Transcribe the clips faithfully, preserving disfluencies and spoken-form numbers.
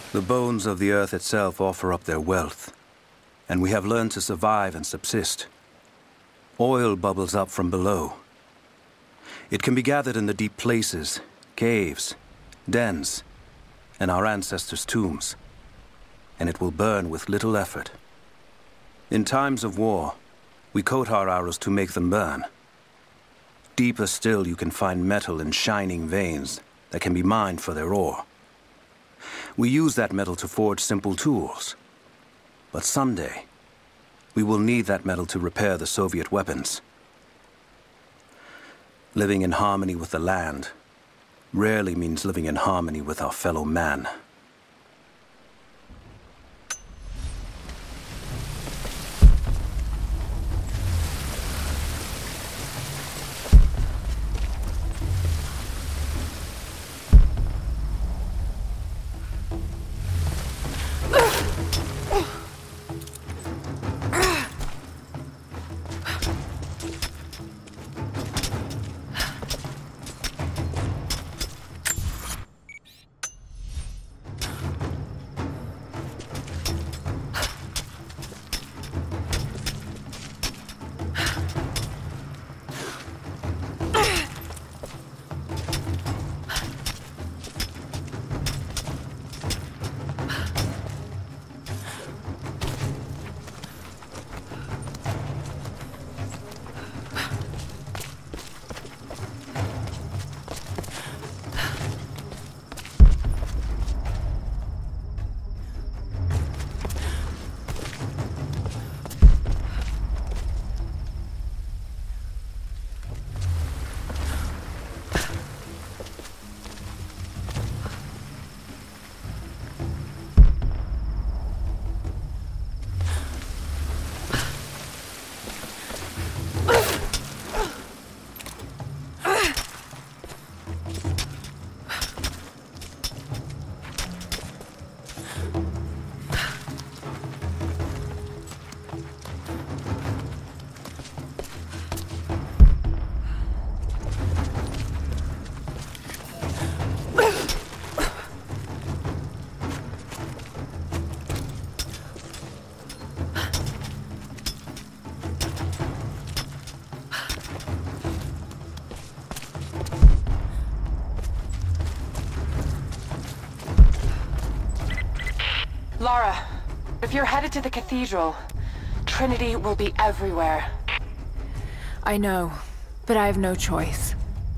The bones of the earth itself offer up their wealth, and we have learned to survive and subsist. Oil bubbles up from below. It can be gathered in the deep places, caves, dens, and our ancestors' tombs, and it will burn with little effort. In times of war, we coat our arrows to make them burn. Deeper still, you can find metal in shining veins that can be mined for their ore. We use that metal to forge simple tools. But someday, we will need that metal to repair the Soviet weapons. Living in harmony with the land rarely means living in harmony with our fellow man. Lara, if you're headed to the cathedral, Trinity will be everywhere. I know, but I have no choice.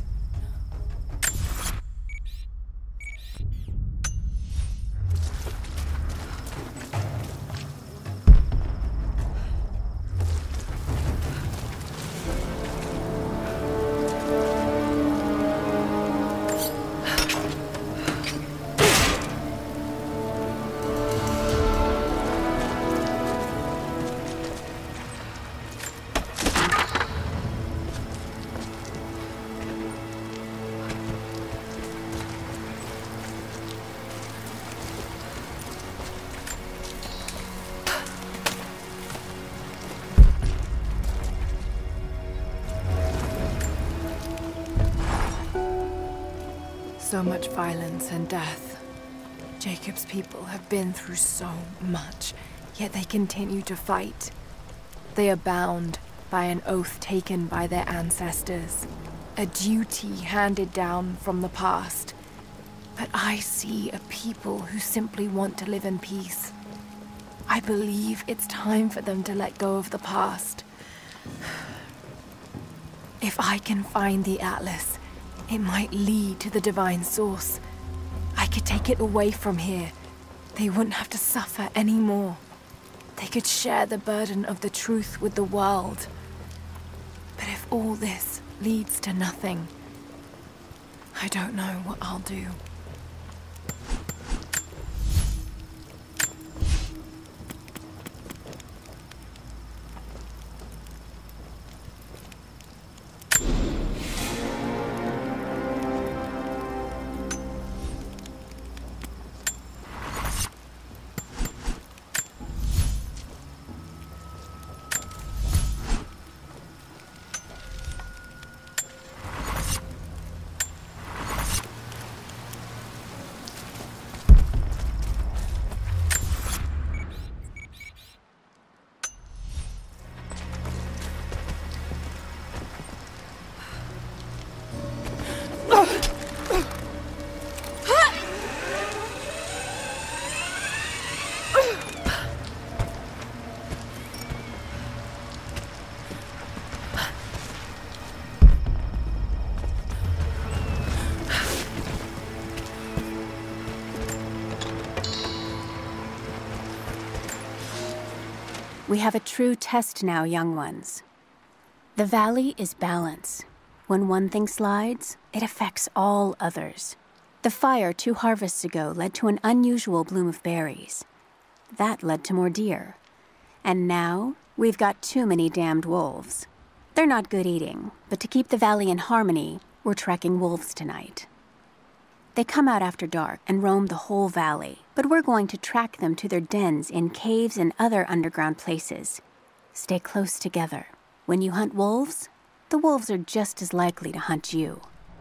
So much violence and death. Jacob's people have been through so much, yet they continue to fight. They are bound by an oath taken by their ancestors, a duty handed down from the past. But I see a people who simply want to live in peace. I believe it's time for them to let go of the past. If I can find the Atlas, it might lead to the Divine Source. I could take it away from here. They wouldn't have to suffer anymore. They could share the burden of the truth with the world. But if all this leads to nothing, I don't know what I'll do. We have a true test now, young ones. The valley is balance. When one thing slides, it affects all others. The fire two harvests ago led to an unusual bloom of berries. That led to more deer. And now, we've got too many damned wolves. They're not good eating, but to keep the valley in harmony, we're tracking wolves tonight. They come out after dark and roam the whole valley, but we're going to track them to their dens in caves and other underground places. Stay close together. When you hunt wolves, the wolves are just as likely to hunt you.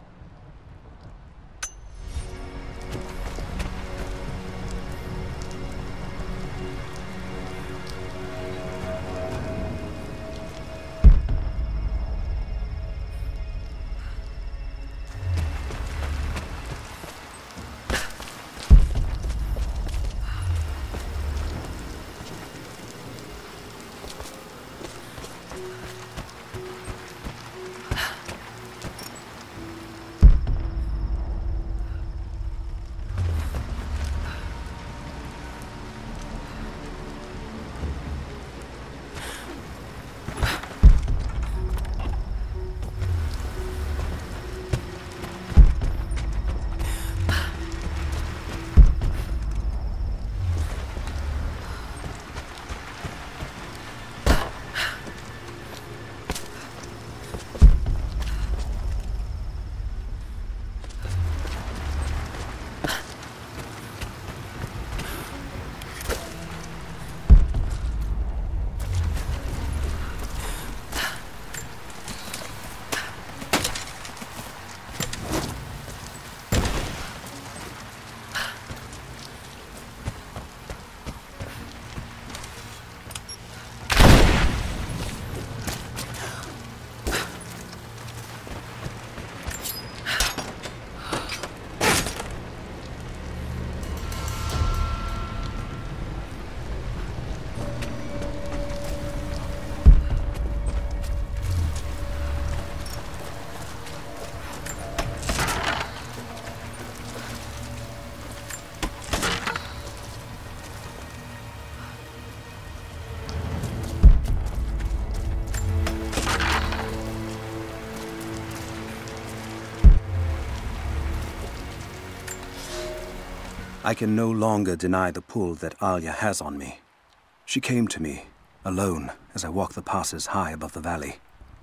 I can no longer deny the pull that Alia has on me. She came to me, alone, as I walked the passes high above the valley.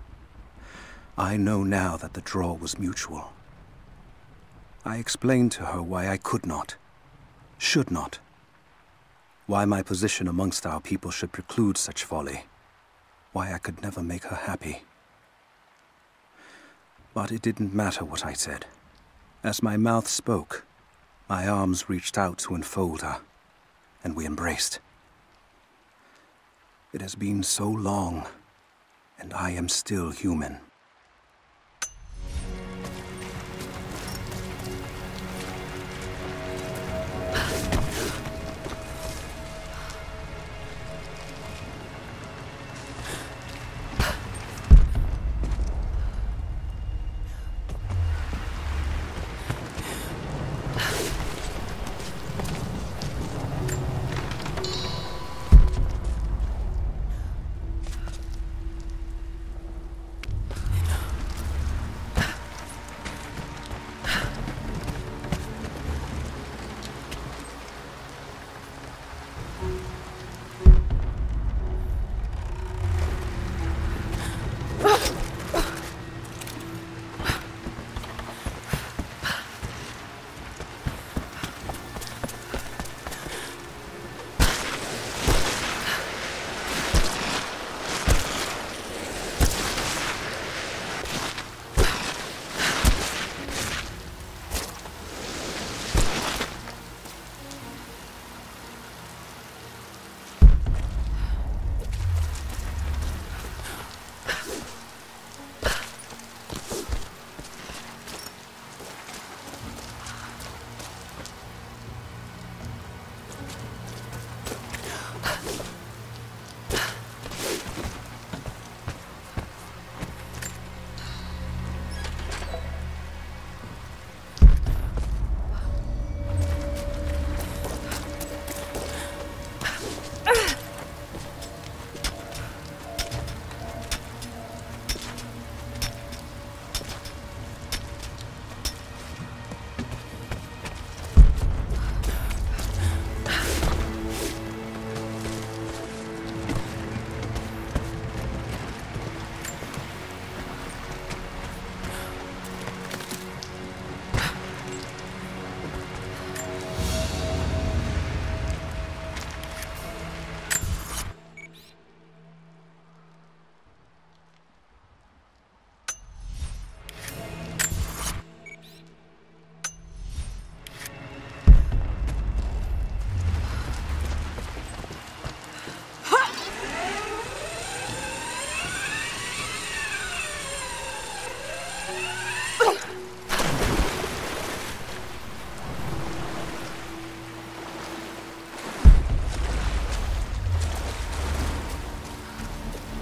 I know now that the draw was mutual. I explained to her why I could not, should not, why my position amongst our people should preclude such folly, why I could never make her happy. But it didn't matter what I said. As my mouth spoke, my arms reached out to enfold her, and we embraced. It has been so long, and I am still human.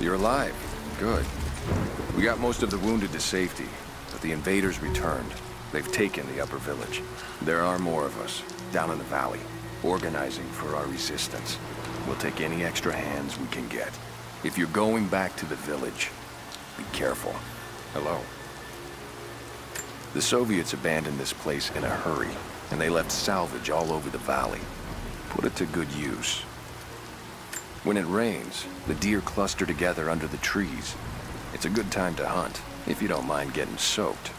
You're alive. Good. We got most of the wounded to safety, but the invaders returned. They've taken the upper village. There are more of us, down in the valley, organizing for our resistance. We'll take any extra hands we can get. If you're going back to the village, be careful. Hello? The Soviets abandoned this place in a hurry, and they left salvage all over the valley. Put it to good use. When it rains, the deer cluster together under the trees. It's a good time to hunt, if you don't mind getting soaked.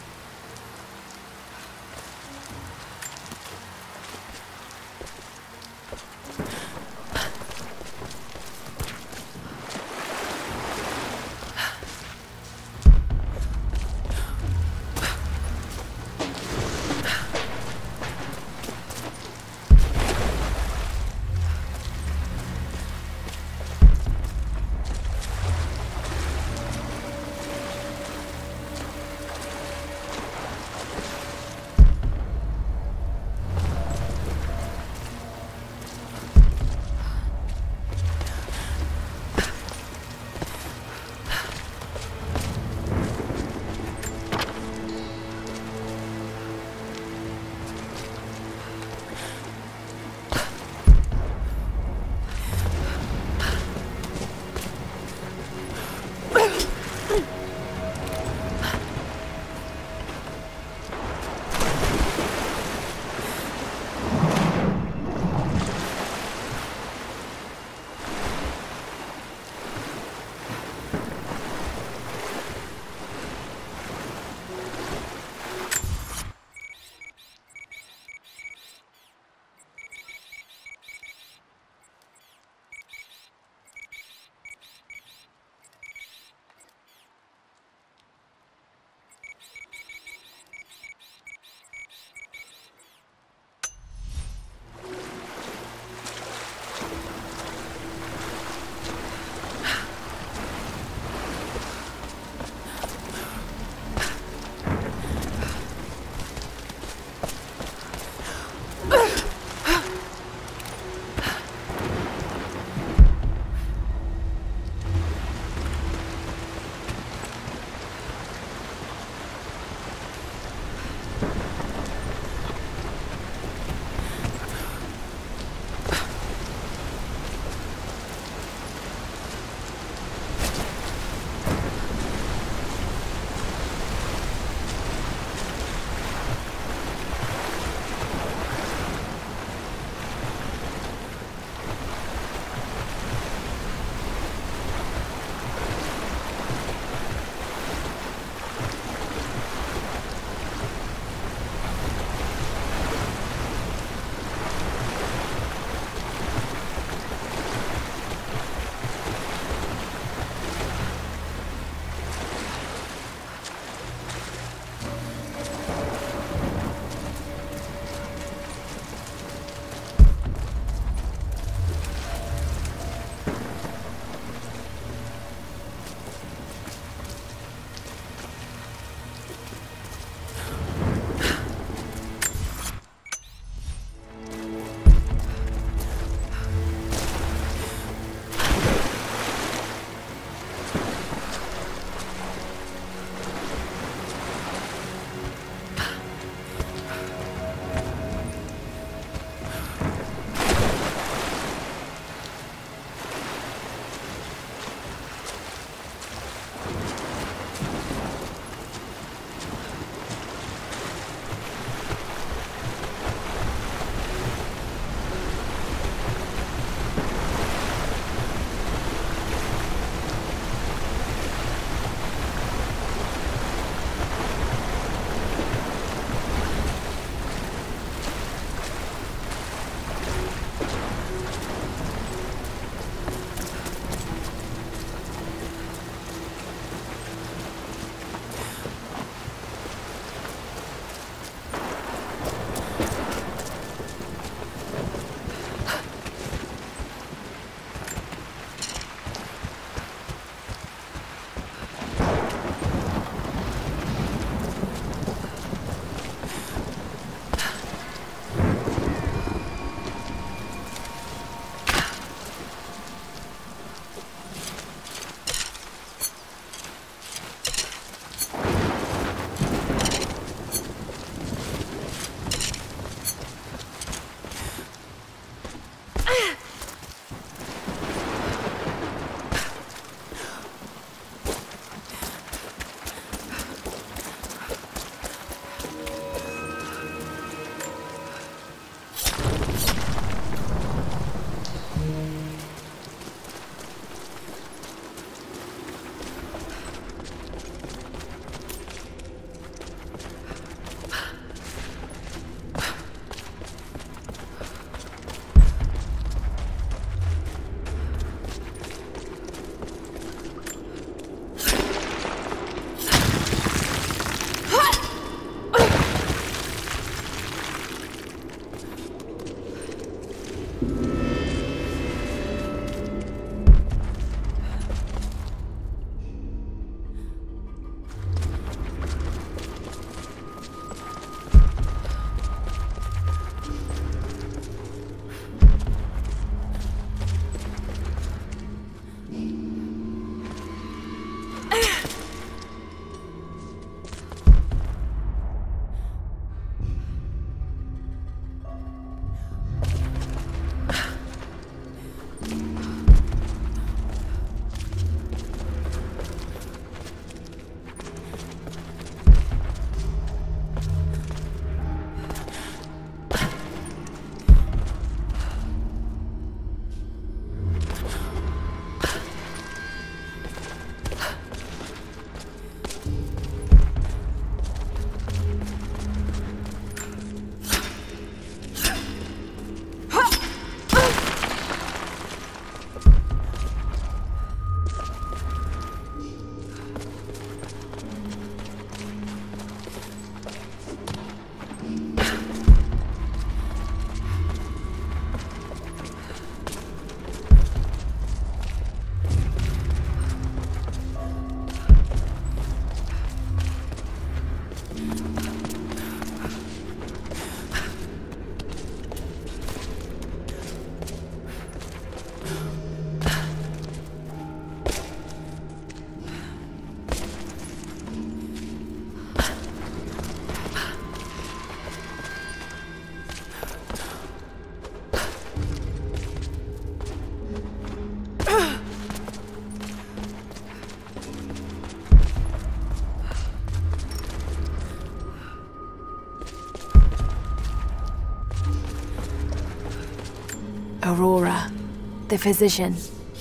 Aurora, the physician.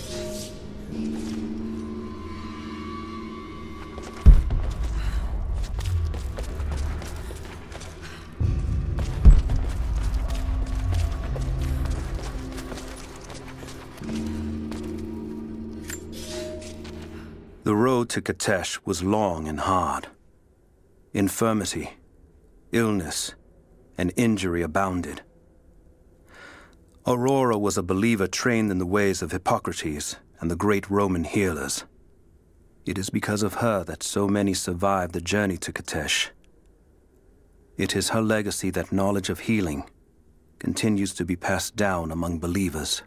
The road to Kitezh was long and hard. Infirmity, illness, and injury abounded. Aurora was a believer trained in the ways of Hippocrates and the great Roman healers. It is because of her that so many survived the journey to Kitezh. It is her legacy that knowledge of healing continues to be passed down among believers.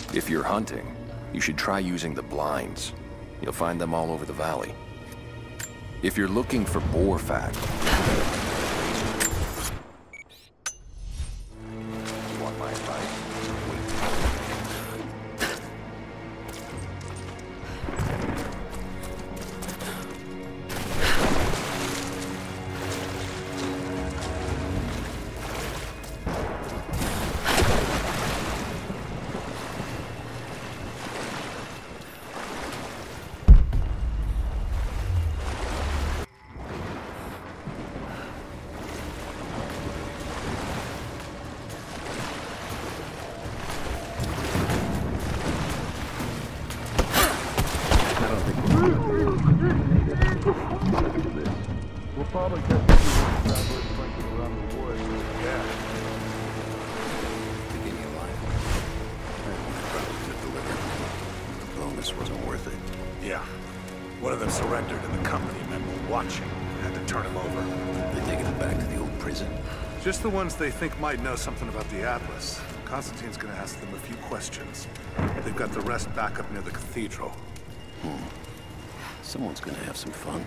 If you're hunting, you should try using the blinds. You'll find them all over the valley. If you're looking for boar fat... You want my advice? Probably catch the travelers thinking around the woods. Yeah. Begin your line. I probably could deliver. The bonus wasn't worth it. Yeah. One of them surrendered and the company men were watching. Had to turn him over. They taking him back to the old prison? Just the ones they think might know something about the Atlas. Constantine's gonna ask them a few questions. They've got the rest back up near the cathedral. Hmm. Someone's gonna have some fun.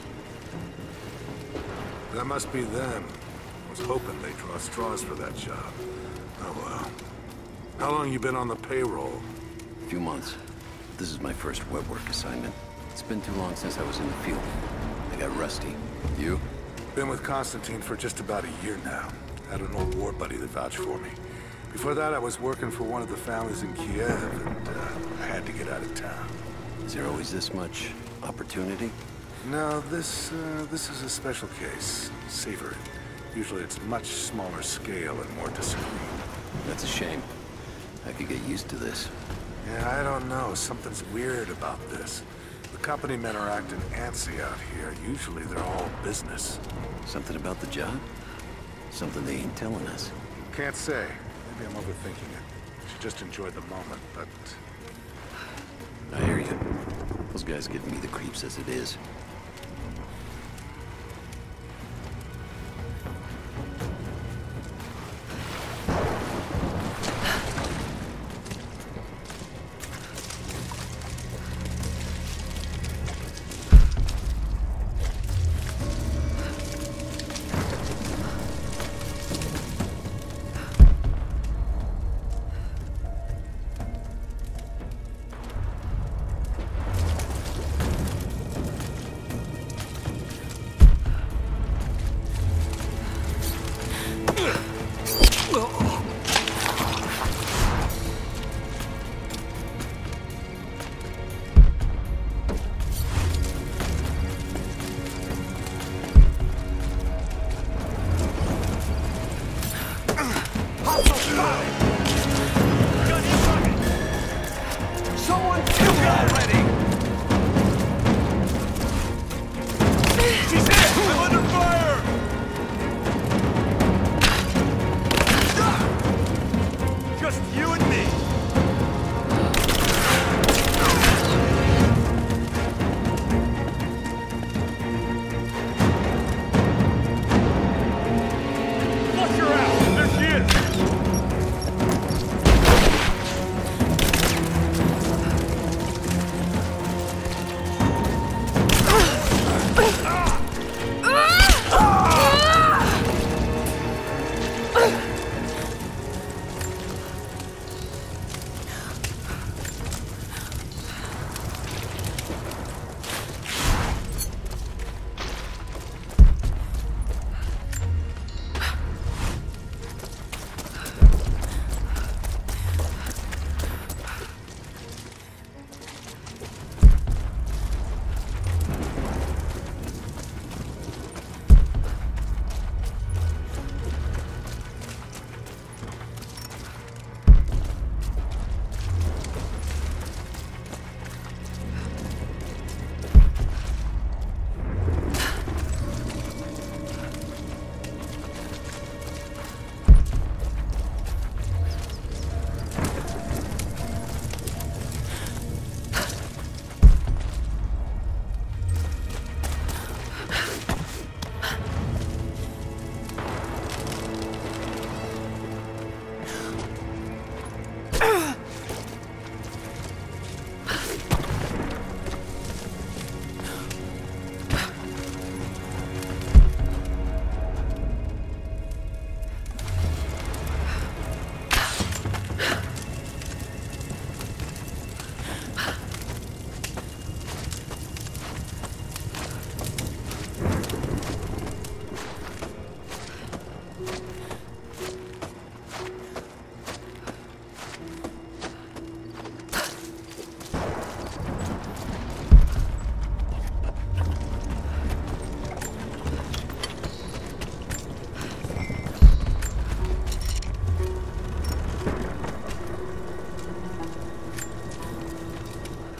That must be them. I was hoping they'd draw straws for that job. Oh well. How long you been on the payroll? A few months. This is my first web work assignment. It's been too long since I was in the field. I got rusty. You? Been with Constantine for just about a year now. Had an old war buddy that vouched for me. Before that, I was working for one of the families in Kiev, and uh, I had to get out of town. Is there always this much opportunity? No, this, uh, this is a special case. Savor it. Usually it's much smaller scale and more discreet. That's a shame. I could get used to this. Yeah, I don't know. Something's weird about this. The company men are acting antsy out here. Usually they're all business. Something about the job? Something they ain't telling us. Can't say. Maybe I'm overthinking it. Should just enjoy the moment, but... I hear you. Those guys give me the creeps as it is.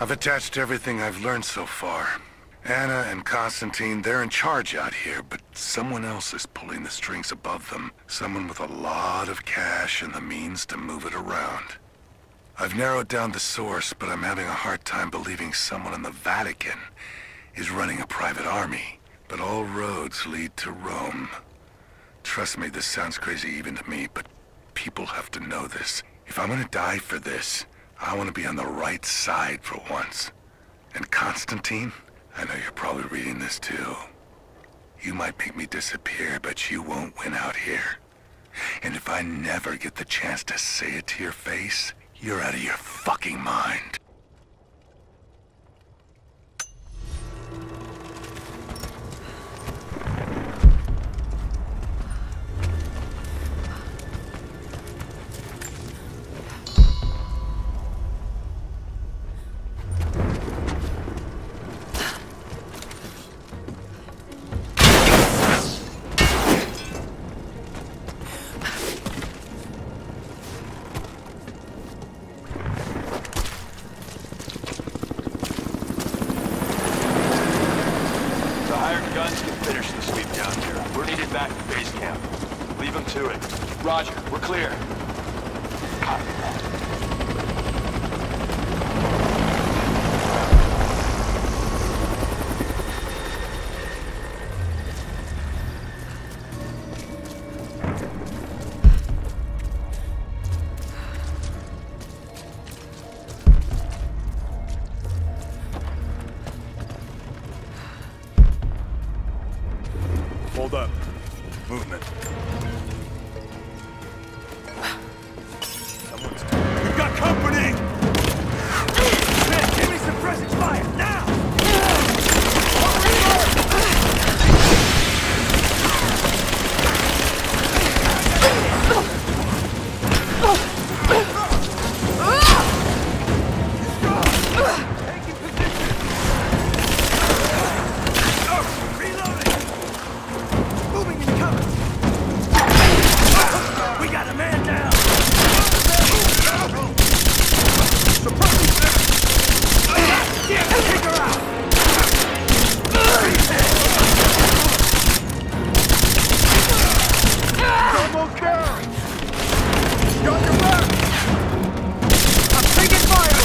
I've attached everything I've learned so far. Anna and Constantine, they're in charge out here, but someone else is pulling the strings above them. Someone with a lot of cash and the means to move it around. I've narrowed down the source, but I'm having a hard time believing someone in the Vatican is running a private army. But all roads lead to Rome. Trust me, this sounds crazy even to me, but people have to know this. If I'm gonna die for this, I want to be on the right side for once. And Constantine, I know you're probably reading this too. You might make me disappear, but you won't win out here. And if I never get the chance to say it to your face, you're out of your fucking mind. Roger, we're clear. Copy that. Hold up. Movement. We've got company! Give me some presence fire, now! Taking position! Reloading! Moving in cover! We got a man down! Take her out! Double kill! Got your back! I'm taking fire!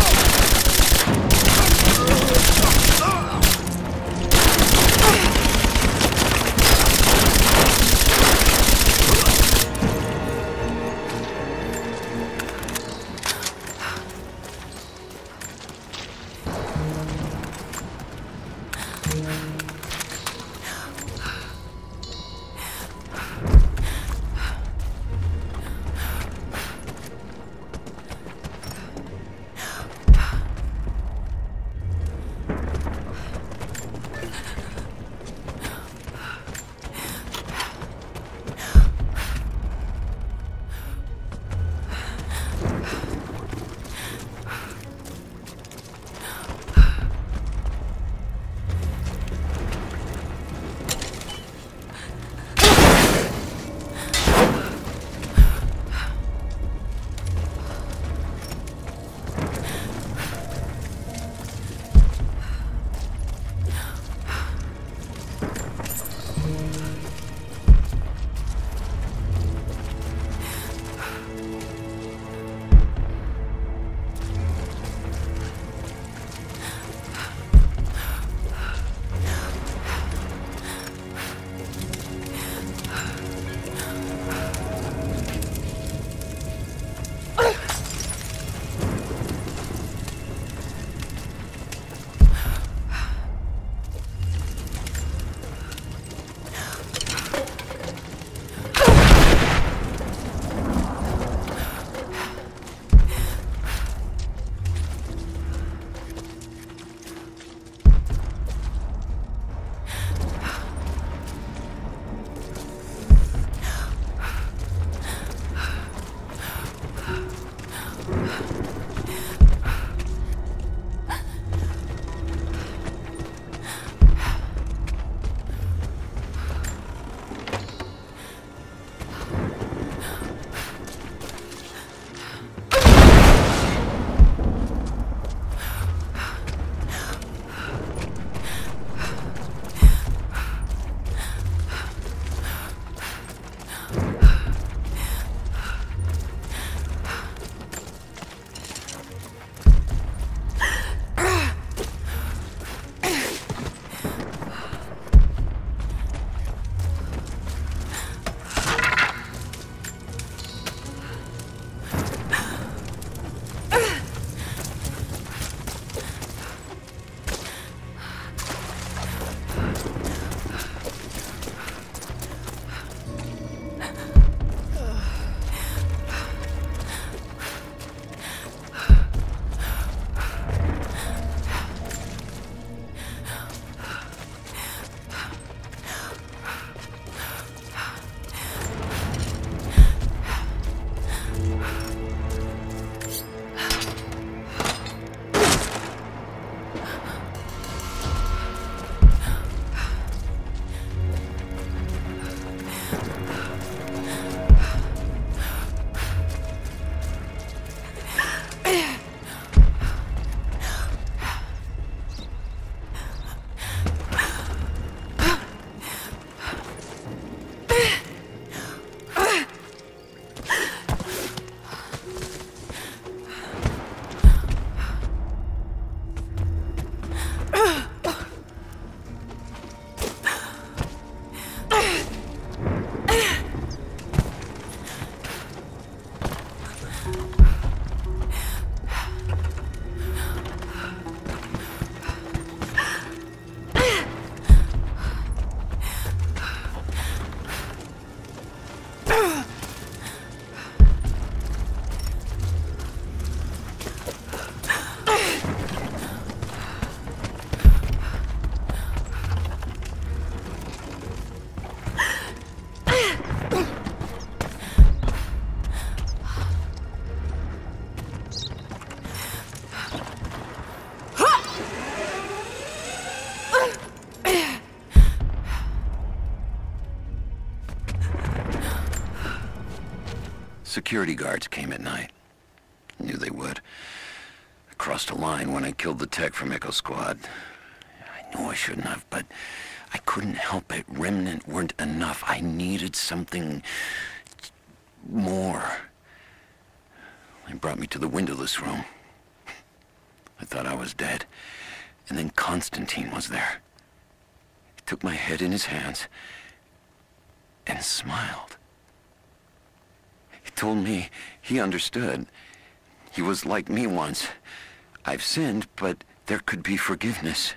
Security guards came at night. Knew they would. I crossed a line when I killed the tech from Echo Squad. I knew I shouldn't have, but I couldn't help it. Remnant weren't enough. I needed something more. They brought me to the windowless room. I thought I was dead. And then Constantine was there. He took my head in his hands and smiled. He told me he understood. He was like me once. I've sinned, but there could be forgiveness.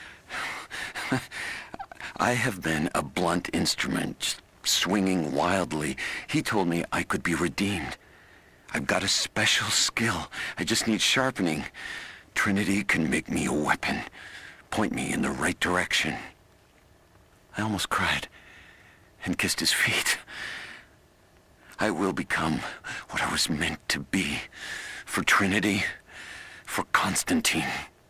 I have been a blunt instrument, just swinging wildly. He told me I could be redeemed. I've got a special skill. I just need sharpening. Trinity can make me a weapon, point me in the right direction. I almost cried and kissed his feet. I will become what I was meant to be. For Trinity, for Constantine.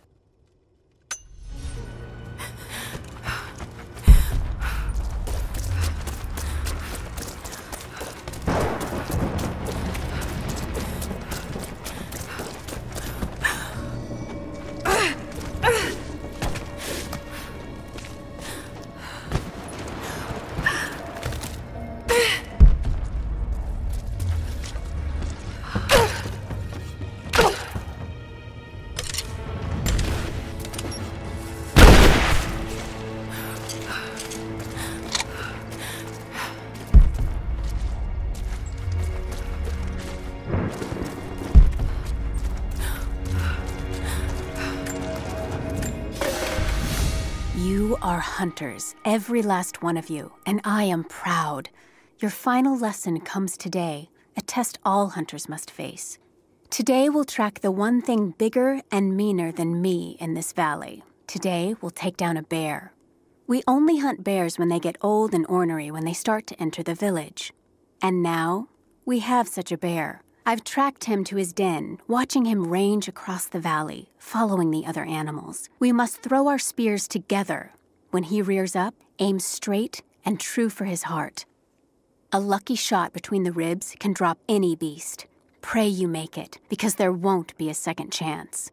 You are hunters, every last one of you, and I am proud. Your final lesson comes today, a test all hunters must face. Today we'll track the one thing bigger and meaner than me in this valley. Today we'll take down a bear. We only hunt bears when they get old and ornery when they start to enter the village. And now, we have such a bear. I've tracked him to his den, watching him range across the valley, following the other animals. We must throw our spears together. When he rears up, aim straight and true for his heart. A lucky shot between the ribs can drop any beast. Pray you make it, because there won't be a second chance.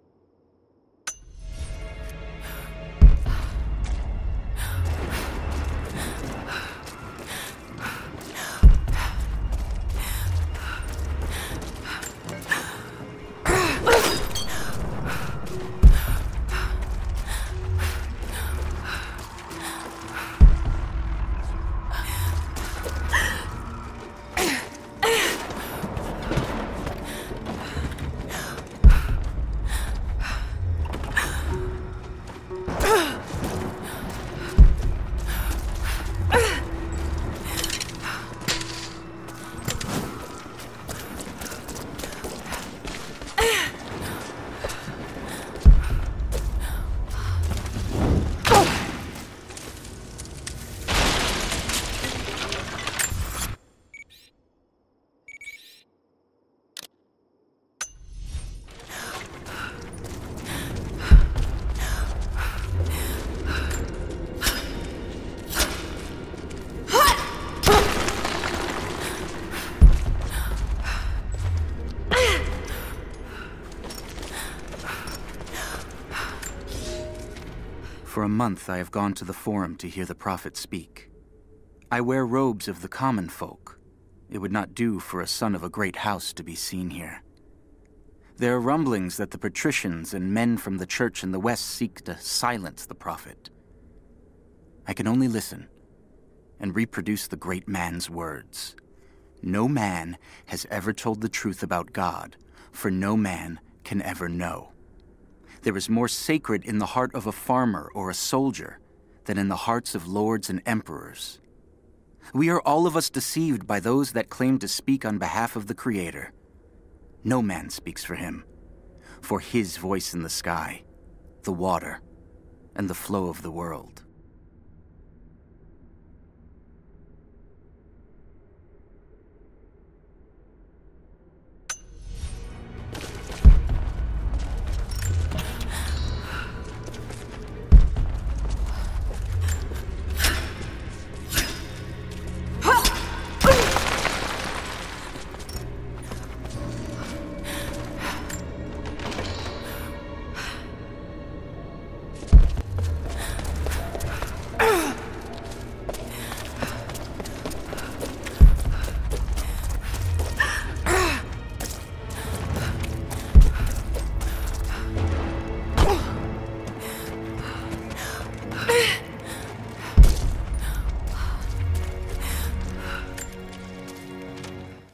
For a month I have gone to the Forum to hear the Prophet speak. I wear robes of the common folk. It would not do for a son of a great house to be seen here. There are rumblings that the patricians and men from the church in the west seek to silence the Prophet. I can only listen and reproduce the great man's words. No man has ever told the truth about God, for no man can ever know. There is more sacred in the heart of a farmer or a soldier than in the hearts of lords and emperors. We are all of us deceived by those that claim to speak on behalf of the Creator. No man speaks for him, for his voice in the sky, the water, and the flow of the world.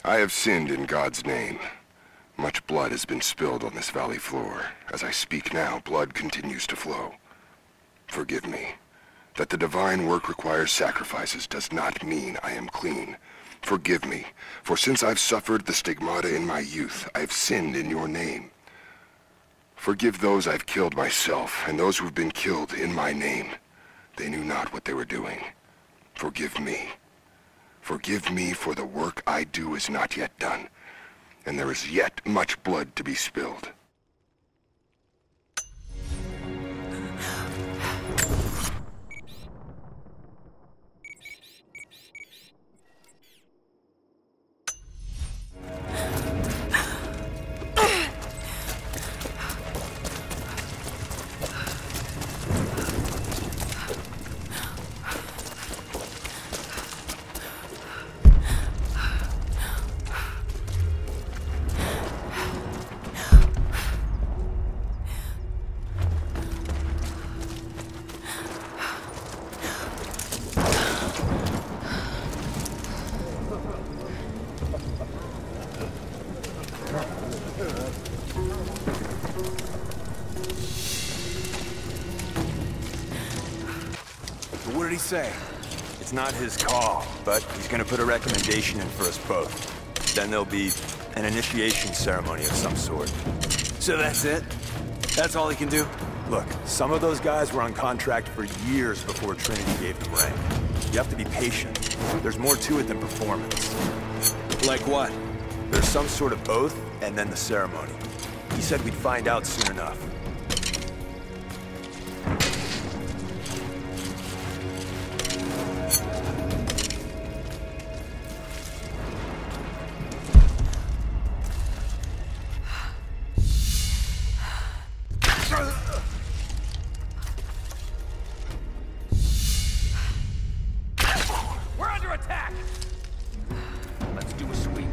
I have sinned in God's name. Much blood has been spilled on this valley floor. As I speak now, blood continues to flow. Forgive me. That the divine work requires sacrifices does not mean I am clean. Forgive me, for since I've suffered the stigmata in my youth, I have sinned in your name. Forgive those I've killed myself, and those who have been killed in my name. They knew not what they were doing. Forgive me. Forgive me, for the work I do is not yet done, and there is yet much blood to be spilled. What did he say? It's not his call, but he's gonna put a recommendation in for us both. Then there'll be an initiation ceremony of some sort. So that's it? That's all he can do? Look, some of those guys were on contract for years before Trinity gave them rank. You have to be patient. There's more to it than performance. Like what? There's some sort of oath, and then the ceremony. He said we'd find out soon enough. We're under attack! Let's do a sweep.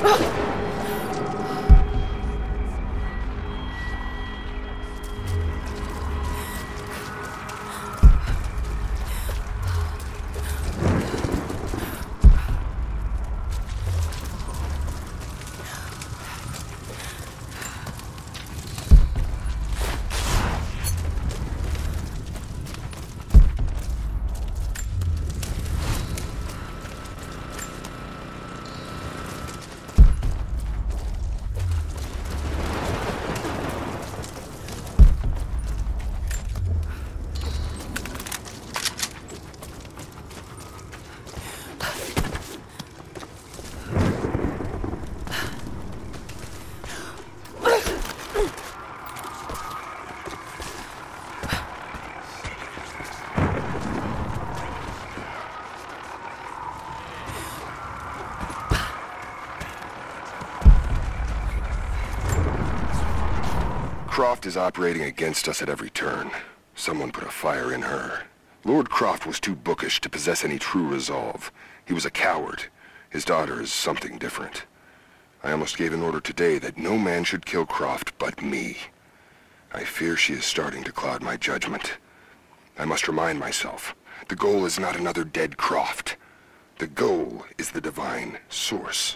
Croft is operating against us at every turn. Someone put a fire in her. Lord Croft was too bookish to possess any true resolve. He was a coward. His daughter is something different. I almost gave an order today that no man should kill Croft but me. I fear she is starting to cloud my judgment. I must remind myself, the goal is not another dead Croft. The goal is the divine source.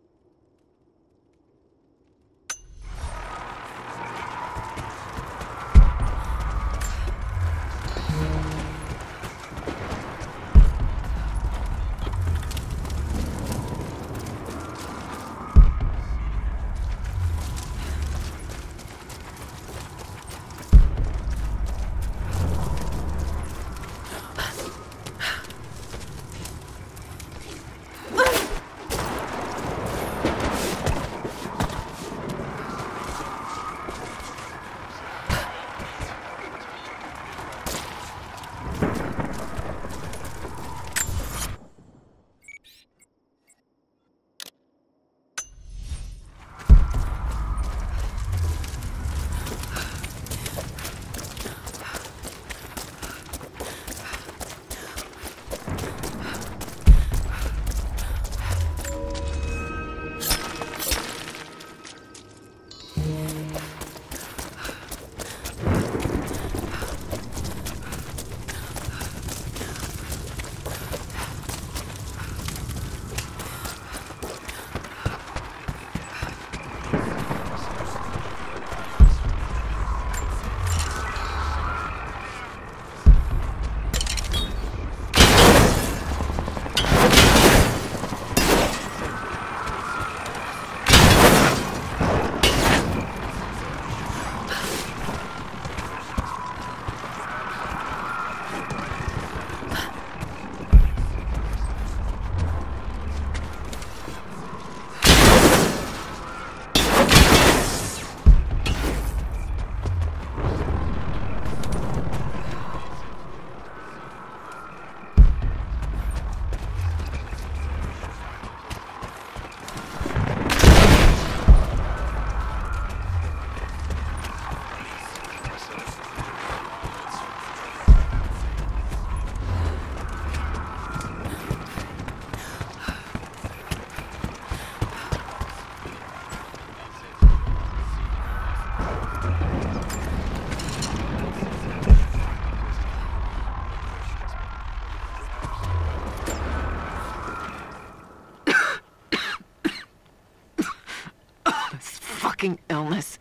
Illness.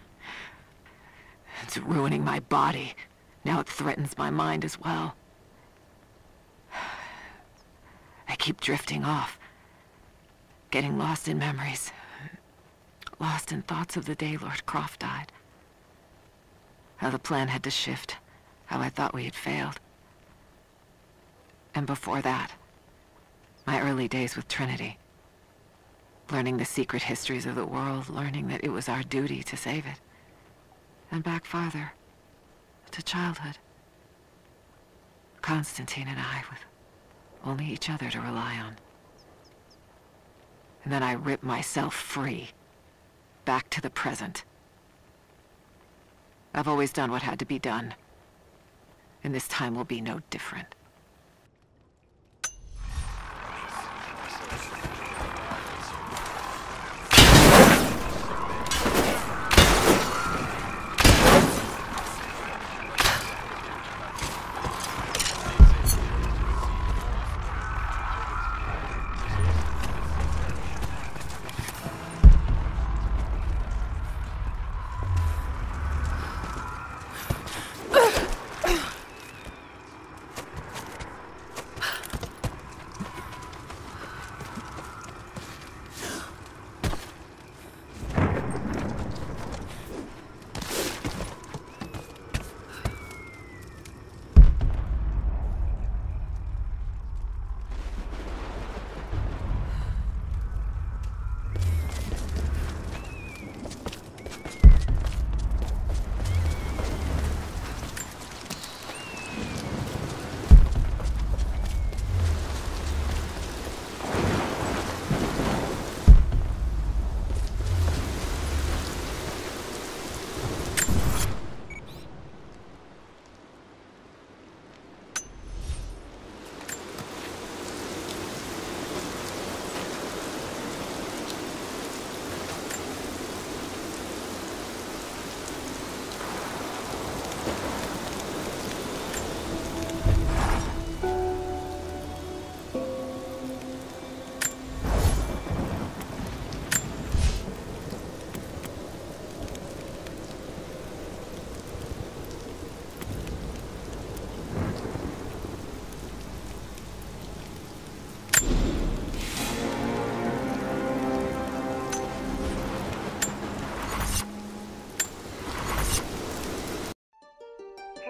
It's ruining my body. Now it threatens my mind as well. I keep drifting off, getting lost in memories, lost in thoughts of the day Lord Croft died. How the plan had to shift, how I thought we had failed. And before that, my early days with Trinity. Learning the secret histories of the world, learning that it was our duty to save it. And back farther, to childhood. Constantine and I, with only each other to rely on. And then I ripped myself free, back to the present. I've always done what had to be done, and this time will be no different.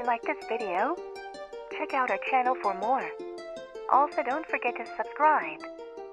like this video? Check out our channel for more. Also, don't forget to subscribe.